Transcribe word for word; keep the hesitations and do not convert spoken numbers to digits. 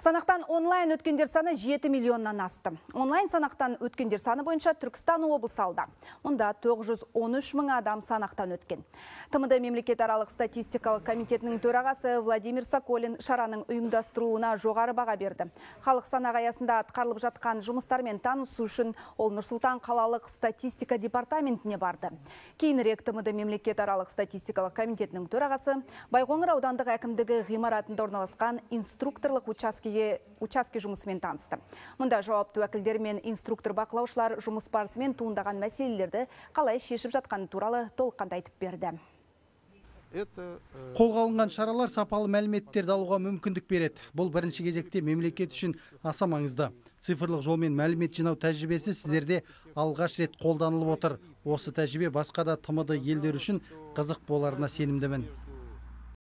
Санақтан онлайн өткендер саны жеті миллионнан асты. Онлайн санақтан өткендер саны бойынша Түркістан облысы алда. Мұнда тоғыз жүз он үш мың адам санақтан өткен. ТМД мемлекетаралық статистикалық комитетінің төрағасы Владимир Соколин шараның ұйымдастыруына жоғары баға берді. Халық санақ аясында атқарылып жатқан жұмыстармен танысу үшін ол Нұр-Сұлтан қалалық статистика департаментіне барды. Кейінірек ТМД мемлекетаралық статистикалық комитетінің төрағасы Байқоңыр аудандық әкімдігі ғимаратында орналасқан инструкторлық учаскеге учаске жұмысымен танысты. Мұнда жауапты уәкілдер мен инструктор бақылаушылар жұмыс барысымен туындаған мәселелерді қалай шешіп жатқаны туралы толыққанды айтып берді. Қолға алынған шаралар сапалы мәліметтерді алуға мүмкіндік береді. Бұл бірінші кезекте мемлекет үшін аса маңызды. Цифрлық жолмен мәлімет жинау тәжірибесі сіздерде алғаш рет қолданылып отыр. Осы тәжірибе басқа да ТМД елдер үшін қызық боларына сенімдімін.